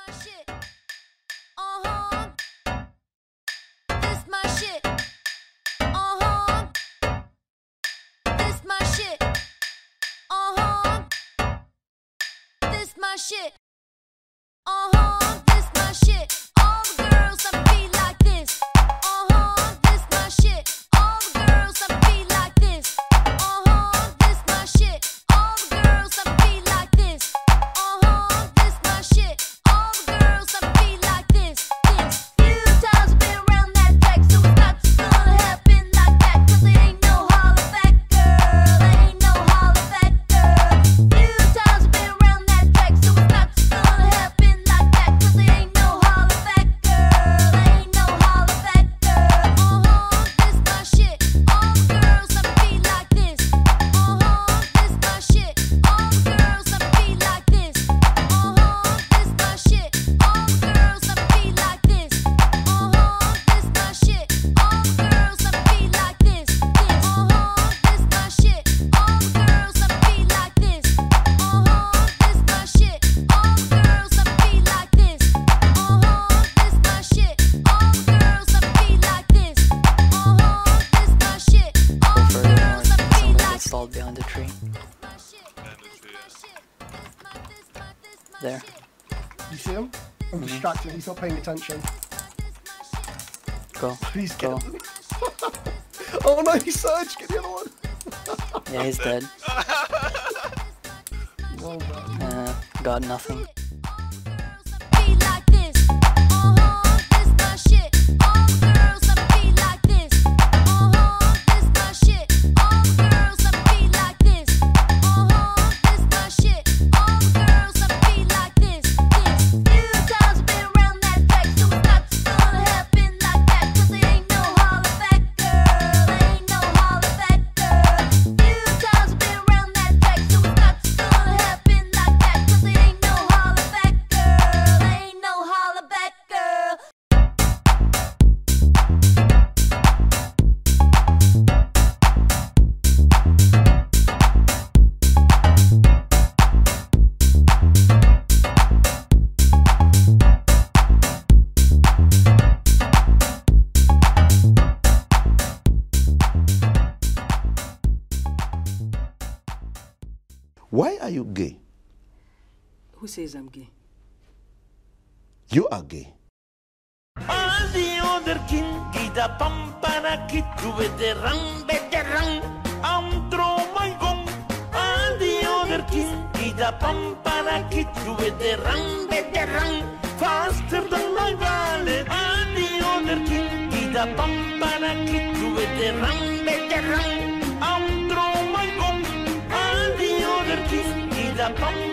my shit. Uh-huh. This my shit. Uh-huh. This my shit. Uh-huh. This my shit. Uh-huh. This my shit. All the girls that be like this. Uh-huh. This my shit. All the girls that be like this. Uh-huh. This my shit. All the girls that be like this. Uh-huh. This my shit. All the girls that be like this. Few times I've been around that track, so it's not just gonna happen like that. 'Cause there ain't no holler back, girl. There ain't no holler back, girl. Few times I've been around that track, so it's not just gonna happen like that. 'Cause there ain't no holler back, girl. There ain't no holler back, girl. Uh-huh. This my shit. All the girls that be like this. Uh-huh. This my shit. All the girls that be like this. Uh-huh. This my shit. All the girls that be like this. Uh-huh. This my shit. All the girls that be like this. Uh-huh. This my shit. All the girls that be like this. Uh-huh. This my shit. All the girls that be like this. Uh-huh. This my shit. All the girls that be like this. Uh-huh. This my shit. All the Further girls north, that be somebody like gets stalled behind a tree. There. You see him? I'm distracted. He's not paying attention. Go. Please Go. get him. Oh no, he surged. Get the other one. Yeah, he's dead. Well done. Got nothing. be like this. Uh-huh. This my shit. All the girls that be like this. Uh-huh. This my shit. All the girls that be like this. Uh-huh. This my shit. All the girls that be like this. Few times I've been around that track, so it's not just gonna happen like that. 'Cause there ain't no holler back, girl. There ain't no holler back, girl. Few times I've been around that track, so it's not just gonna happen like that. 'Cause there ain't no holler back, girl. There ain't no holler back, girl. Why are you gay? Who says I'm gay? You are gay. All the other king, gida pampana kit, veteran, I'm throw my gong. All the other king, gida pampana kit, veteran, faster than my wallet. All the other king, gida pampana kit, veteran, I'm throw my gong. All the other king, gida pampana